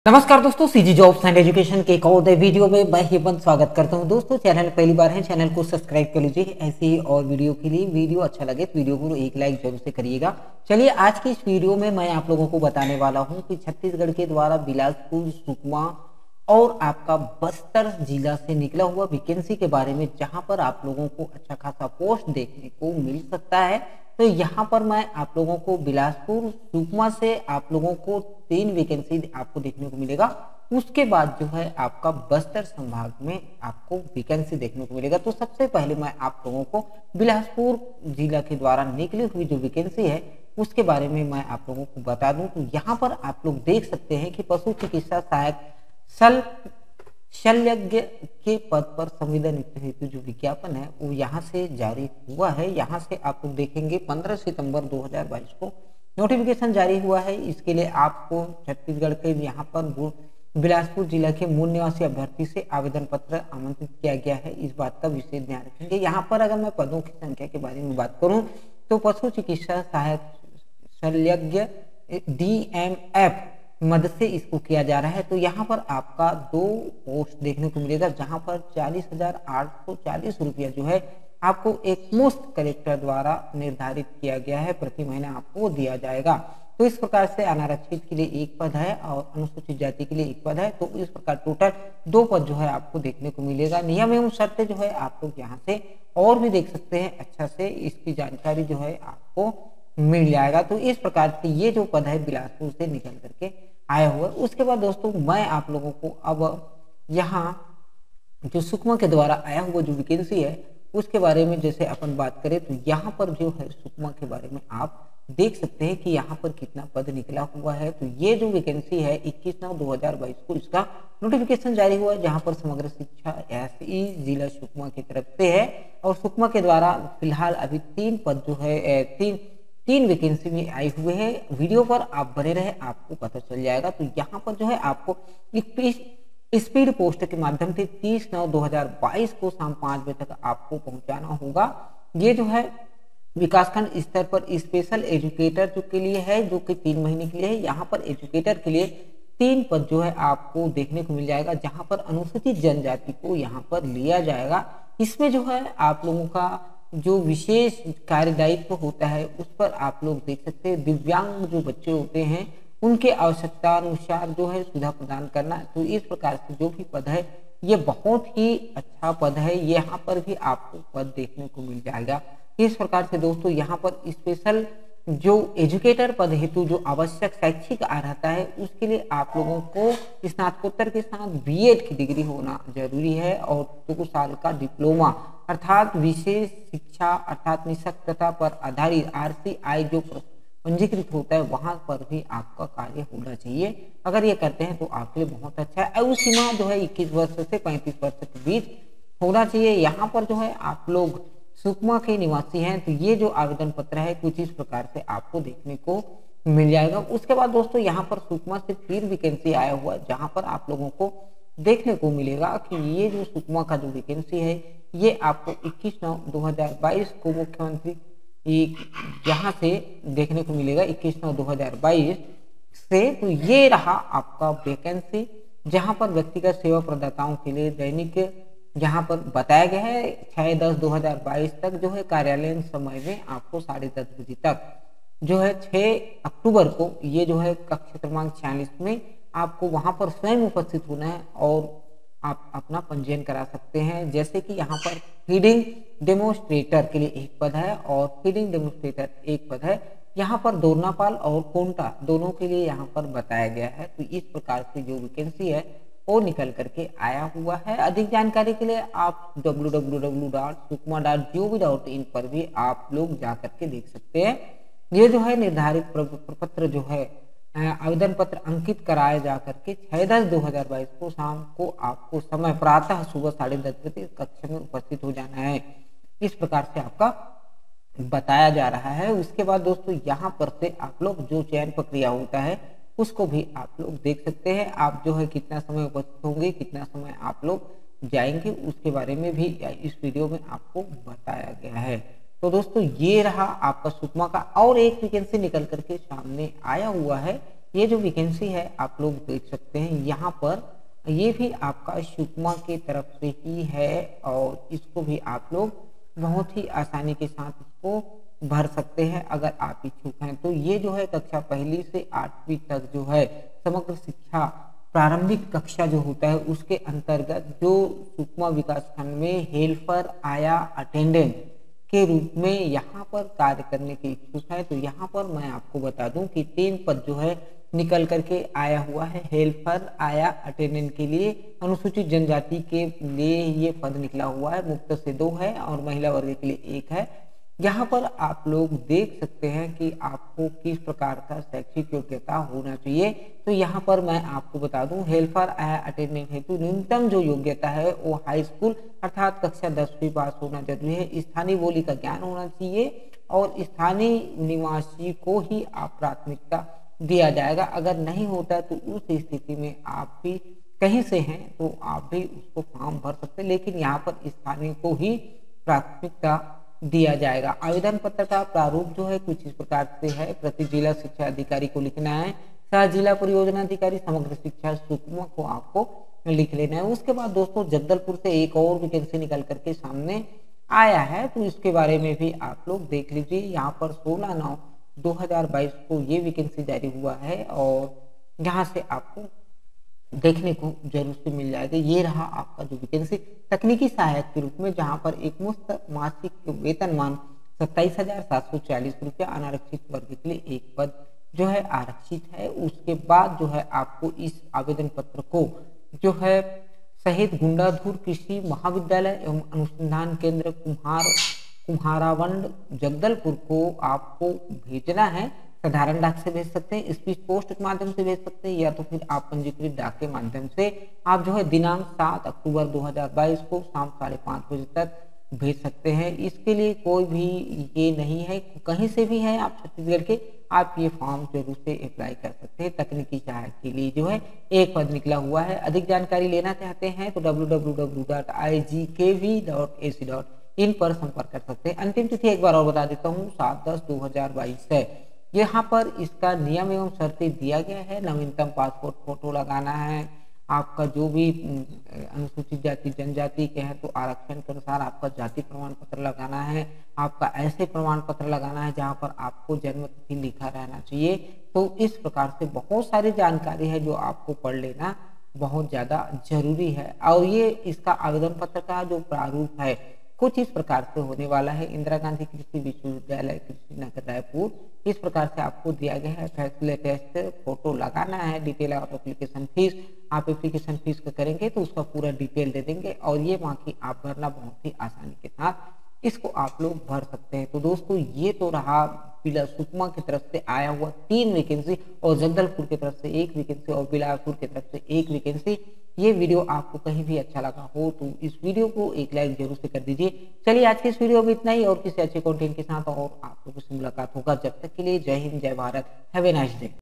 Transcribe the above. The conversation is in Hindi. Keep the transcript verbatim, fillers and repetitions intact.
नमस्कार दोस्तों, सीजी जॉब्स एंड एजुकेशन के एक और नए वीडियो में मैं हेमंत स्वागत करता हूं। दोस्तों, चैनल पहली बार है, चैनल को सब्सक्राइब कर लीजिए। ऐसे ही और वीडियो के लिए वीडियो अच्छा लगे तो वीडियो को एक लाइक जरूर से करिएगा। चलिए, आज की इस वीडियो में मैं आप लोगों को बताने वाला हूं कि छत्तीसगढ़ के द्वारा बिलासपुर, सुकमा और आपका बस्तर जिला से निकला हुआ वैकेंसी के बारे में, जहां पर आप लोगों को अच्छा खासा पोस्ट देखने को मिल सकता है। तो यहाँ पर मैं आप लोगों को बिलासपुर, सुकमा से आप लोगों को तीन वैकेंसी आपको देखने को मिलेगा। उसके बाद जो है आपका बस्तर संभाग में आपको वैकेंसी देखने को मिलेगा। तो सबसे पहले मैं आप लोगों को बिलासपुर जिला के द्वारा निकली हुई जो वैकेंसी है उसके बारे में मैं आप लोगों को बता दूं। तो यहाँ पर आप लोग देख सकते हैं कि पशु चिकित्सा सहायक सल शल्यज्ञ के पद पर संविदा नियुक्ति हेतु जो विज्ञापन है वो यहाँ से जारी हुआ है। यहाँ से आप लोग देखेंगे पंद्रह सितंबर दो हज़ार बाईस को नोटिफिकेशन जारी हुआ है। इसके लिए आपको छत्तीसगढ़ के यहाँ पर बिलासपुर जिला के मूल निवासी अभ्यर्थी से आवेदन पत्र आमंत्रित किया गया है। इस बात का विशेष ध्यान रखेंगे। यहाँ पर अगर मैं पदों की संख्या के बारे में बात करूँ तो पशु चिकित्सा सहायक शल्यज्ञ डी एम एफ मद से इसको किया जा रहा है। तो यहाँ पर आपका दो पोस्ट देखने को मिलेगा, जहाँ पर चालीस हजार आठ सौ चालीस रुपया जो है आपको एक मुफ्त कलेक्टर द्वारा निर्धारित किया गया है, प्रति महीने आपको दिया जाएगा। तो इस प्रकार से अनारक्षित के लिए एक पद है और अनुसूचित जाति के लिए एक पद है। तो इस प्रकार टोटल दो पद जो है आपको देखने को मिलेगा। नियम एवं शर्तें जो है आप लोग यहाँ से और भी देख सकते हैं, अच्छा से इसकी जानकारी जो है आपको मिल जाएगा। तो इस प्रकार से ये जो पद है बिलासपुर से निकल करके आया हुआ है। उसके बाद दोस्तों मैं आप लोगों को अब यहाँ जो सुकमा के द्वारा आया हुआ जो वैकेंसी है उसके बारे में जैसे अपन बात करें तो यहाँ पर जो है सुकमा के बारे में आप देख सकते हैं कि यहाँ पर कितना पद निकला हुआ है। तो ये जो वैकेंसी है इक्कीस नौ दो हजार बाईस को इसका नोटिफिकेशन जारी हुआ है, जहाँ पर समग्र शिक्षा एसई जिला सुकमा की तरफ से है। और सुकमा के द्वारा फिलहाल अभी तीन पद जो है तीन तीन वैकेंसी में आई हुए हैं। वीडियो पर आप बने रहे, आपको पता चल जाएगा। तो यहाँ पर जो है आपको स्पीड पोस्ट के माध्यम से तीस नौ दो हजार बाईस को शाम पाँच बजे तक आपको पहुंचाना होगा। ये जो है विकासखंड स्तर पर स्पेशल एजुकेटर जो के लिए है, जो कि तीन महीने के लिए है। यहाँ पर एजुकेटर के लिए तीन पद जो है आपको देखने को मिल जाएगा, जहाँ पर अनुसूचित जनजाति को यहाँ पर लिया जाएगा। इसमें जो है आप लोगों का जो विशेष कार्यदायित्व होता है उस पर आप लोग देख सकते हैं। दिव्यांग जो बच्चे होते हैं उनके आवश्यकता अनुसार जो है सुविधा प्रदान करना। तो इस प्रकार से जो भी पद है ये बहुत ही अच्छा पद है, यहाँ पर भी आपको पद देखने को मिल जाएगा। इस प्रकार से दोस्तों यहाँ पर स्पेशल जो एजुकेटर पद हेतु जो आवश्यक शैक्षिक अर्हता है उसके लिए आप लोगों को स्नातकोत्तर के साथ बीएड की डिग्री होना जरूरी है और दो साल का डिप्लोमा अर्थात विशेष शिक्षा अर्थात निःशक्तता पर आधारित आरसीआई जो पंजीकृत होता है वहां पर भी आपका कार्य होना चाहिए। अगर ये करते हैं तो आपके लिए बहुत अच्छा है। आयु सीमा जो है इक्कीस वर्ष से पैंतीस वर्ष के बीच होना चाहिए। यहाँ पर जो है आप लोग सुकमा के निवासी हैं तो ये जो आवेदन पत्र है कुछ इस प्रकार से आपको देखने को मिल जाएगा। उसके बाद दोस्तों यहाँ पर सुकमा से फिर वैकेंसी आया हुआ है, जहाँ पर आप लोगों को देखने को मिलेगा कि ये जो सुकमा का जो वैकेंसी है ये आपको इक्कीस नौ दो हजार बाईस को मुख्यमंत्री यहाँ से देखने को मिलेगा, इक्कीस नौ दो हजार बाईस से। तो ये रहा आपका वैकेंसी, जहाँ पर व्यक्तिगत सेवा प्रदाताओं के लिए दैनिक यहाँ पर बताया गया है छह दस दो हजार बाईस तक जो है कार्यालयीन समय में आपको साढ़े दस बजे तक जो है छह अक्टूबर को ये जो है कक्ष क्रमांक छियालीस में आपको वहां पर स्वयं उपस्थित होना है और आप अपना पंजीयन करा सकते हैं। जैसे कि यहाँ पर फीडिंग डेमोस्ट्रेटर के लिए एक पद है और फीडिंग डेमोस्ट्रेटर एक पद है। यहाँ पर दोरनापाल और कोंटा दोनों के लिए यहाँ पर बताया गया है। तो इस प्रकार से जो वैकेंसी है वो निकल करके आया हुआ है। अधिक जानकारी के लिए आप W W W dot Sukma dot G O V dot in पर भी आप लोग जा करके देख सकते हैं। ये जो है निर्धारित प्रपत्र जो है आवेदन पत्र अंकित कराए जा करके छह दस दो हजार बाईस को शाम को आपको समय प्रातः सुबह साढ़े दस बजे कक्ष में उपस्थित हो जाना है। इस प्रकार से आपका बताया जा रहा है। उसके बाद दोस्तों यहाँ पर से आप लोग जो चयन प्रक्रिया होता है उसको भी आप लोग देख सकते हैं। आप जो है कितना समय उपस्थित होंगे, कितना समय आप लोग जाएंगे, उसके बारे में भी इस वीडियो में आपको बताया गया है। तो दोस्तों ये रहा आपका सुकमा का। और एक वैकेंसी निकल करके सामने आया हुआ है ये जो वैकेंसी है आप लोग देख सकते हैं यहाँ पर, ये भी आपका सुकमा की तरफ से ही है और इसको भी आप लोग बहुत ही आसानी के साथ इसको भर सकते हैं अगर आप इच्छुक हैं। तो ये जो है कक्षा पहली से आठवीं तक जो है समग्र शिक्षा प्रारंभिक कक्षा जो होता है उसके अंतर्गत जो सुकमा विकास खंड में हेल्पर आया अटेंडेंट के रूप में यहाँ पर कार्य करने के इच्छुक है। तो यहाँ पर मैं आपको बता दूं कि तीन पद जो है निकल करके आया हुआ है। हेल्पर आया अटेंडेंट के लिए अनुसूचित जनजाति के लिए ये पद निकला हुआ है, मुक्त से दो है और महिला वर्ग के लिए एक है। यहाँ पर आप लोग देख सकते हैं कि आपको किस प्रकार का शैक्षिक योग्यता होना चाहिए। तो यहाँ पर मैं आपको बता दूं, हेल्पर आया अटेंडेंट हेतु न्यूनतम जो योग्यता है वो हाई स्कूल अर्थात कक्षा दसवीं पास होना जरूरी है। स्थानीय बोली का ज्ञान होना चाहिए और स्थानीय निवासी को ही आप प्राथमिकता दिया जाएगा। अगर नहीं होता है तो उस स्थिति में आप भी कहीं से हैं तो आप भी उसको फॉर्म भर सकते हैं, लेकिन यहाँ पर स्थानीय को ही प्राथमिकता दिया जाएगा। आवेदन पत्र का प्रारूप जो है कुछ इस प्रकार से है। प्रति जिला शिक्षा अधिकारी को लिखना है, सह जिला परियोजना अधिकारी समग्र शिक्षा सुकमा को आपको लिख लेना है। उसके बाद दोस्तों जगदलपुर से एक और वैकेंसी निकल करके सामने आया है, तो इसके बारे में भी आप लोग देख लीजिए। यहाँ पर सोलह नौ दो हजार बाईस को ये वैकेंसी जारी हुआ है और यहाँ से आपको देखने को जरूर से मिल जाएगा। ये रहा आपका जो वैकेंसी तकनीकी सहायक के रूप में, जहां पर एक मुफ्त मासिक वेतनमान सत्ताईस हजार सात सौ चालीस रुपया, अनारक्षित वर्ग के लिए एक पद जो है आरक्षित है। उसके बाद जो है आपको इस आवेदन पत्र को जो है शहीद गुंडाधुर कृषि महाविद्यालय एवं अनुसंधान केंद्र कुम्हार कुम्हारावंड जगदलपुर को आपको भेजना है। साधारण डाक से भेज सकते हैं, स्पीड पोस्ट के माध्यम से भेज सकते हैं, या तो फिर आप पंजीकृत डाक के माध्यम से आप जो है दिनांक सात अक्टूबर दो हजार बाईस को शाम साढ़े पाँच बजे तक भेज सकते हैं। इसके लिए कोई भी ये नहीं है, कहीं से भी है आप छत्तीसगढ़ के, आप ये फॉर्म जरूर से अप्लाई कर सकते हैं। तकनीकी सहायक के लिए जो है एक पद निकला हुआ है। अधिक जानकारी लेना चाहते हैं तो W W W dot I G K V dot A C dot in पर संपर्क कर सकते हैं। अंतिम तिथि एक बार और बता देता हूँ, सात दस दो हजार बाईस है। यहाँ पर इसका नियम एवं शर्तें दिया गया है। नवीनतम पासपोर्ट फोटो लगाना है, आपका जो भी अनुसूचित जाति जनजाति के हैं तो आरक्षण के अनुसार आपका जाति प्रमाण पत्र लगाना है, आपका ऐसे प्रमाण पत्र लगाना है जहाँ पर आपको जन्म तिथि लिखा रहना चाहिए। तो इस प्रकार से बहुत सारी जानकारी है जो आपको पढ़ लेना बहुत ज़्यादा जरूरी है। और ये इसका आवेदन पत्र का जो प्रारूप है कुछ इस प्रकार से होने वाला है। इंदिरा गांधी कृषि विश्वविद्यालय कृषि नगर रायपुर, इस प्रकार से आपको दिया गया है। फैक्ट लेटेस्ट फोटो लगाना है, डिटेल और एप्लीकेशन फीस, आप एप्लीकेशन फीस का करेंगे तो उसका पूरा डिटेल दे देंगे और ये बाकी आप भरना बहुत ही आसानी के साथ इसको आप लोग भर सकते हैं। तो दोस्तों ये तो रहा जिला सुकमा की तरफ से आया हुआ तीन वैकेंसी और जगदलपुर की तरफ से एक वैकेंसी और बिलासपुर की तरफ से एक वैकेंसी। ये वीडियो आपको कहीं भी अच्छा लगा हो तो इस वीडियो को एक लाइक जरूर से कर दीजिए। चलिए आज के इस वीडियो में इतना ही, और किसी अच्छे कंटेंट के साथ और आप लोगों से मुलाकात होगा। जब तक के लिए जय हिंद, जय Bharat, have a nice day.